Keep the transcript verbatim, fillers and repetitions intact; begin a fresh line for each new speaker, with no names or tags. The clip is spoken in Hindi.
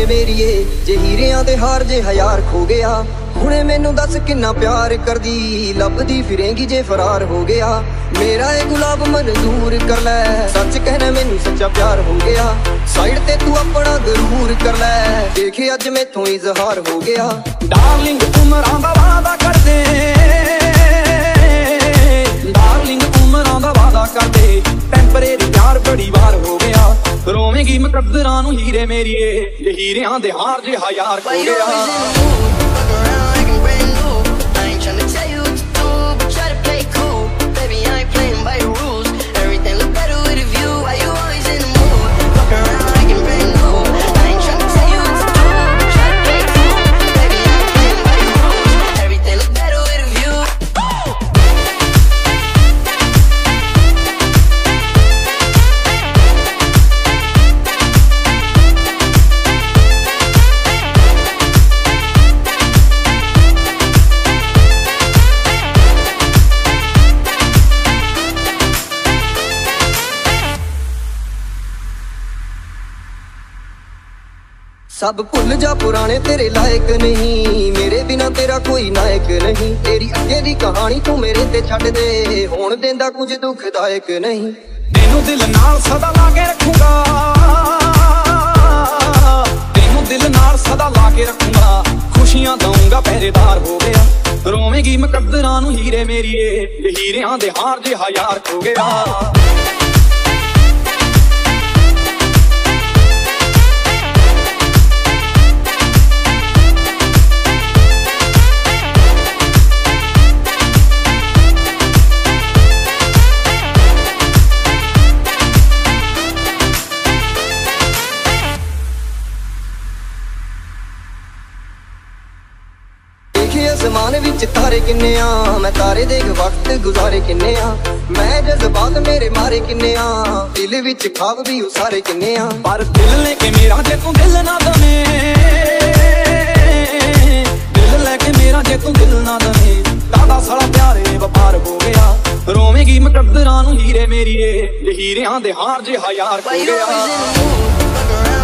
मेरिए जे हीरियां दे हार जे हज़ार खो गया हुणे मैनू दस किन्ना प्यार करदी लभदी फिरेंगी जे फरार हो गया मेरा ये गुलाब मंजूर कर लै सच कहना मैनू सच्चा प्यार हो गया साइड ते तू अपना गरूर कर लै देखे अज मैथों इजहार हो गया
डार्लिंग उमरां दा वादा कर दे डार्लिंग उमरां दा वादा कर दे टेंपरेरी प्यार बड़ी बार हो गया रोवेंगी मुकद्दरां नू हीरे मेरिए जे हीरियां दे हार जे हज़ार खो गया
सब भुल जा पुराने तेरे लायक नहीं मेरे बिना तेरा कोई नायक नहीं तेरी अगे दी कहानी तू मेरे ते छड्ड दे होण देंदा कुछ दुखदायक नहीं
तेनू दिल नाल सदा लाके रखूंगा तेनू दिल नाल सदा लाके रखूंगा खुशियां दूंगा पहरेदार हो गया रोवेंगी मुकद्दरां नू हीरे मेरिए जे हीरियां दे हार जे हज़ार खो गया
आसमान विच तारे किन्ने आ मैं तारे देख वक्त गुजारे किन्ने आ मैं जज्बात मेरे मारे किन्ने आ दिल विच खाब भी उसारे किन्ने आ
पर दिल लेके मेरा जे तू दिल ना दमे दिल लेके मेरा जे तू दिल ना दमे दादा साला प्यारे वफार हो गया रोवेंगी मुकद्दरां नू हीरे मेरिए जे हीरियां दे हार जे हज़ार खो गया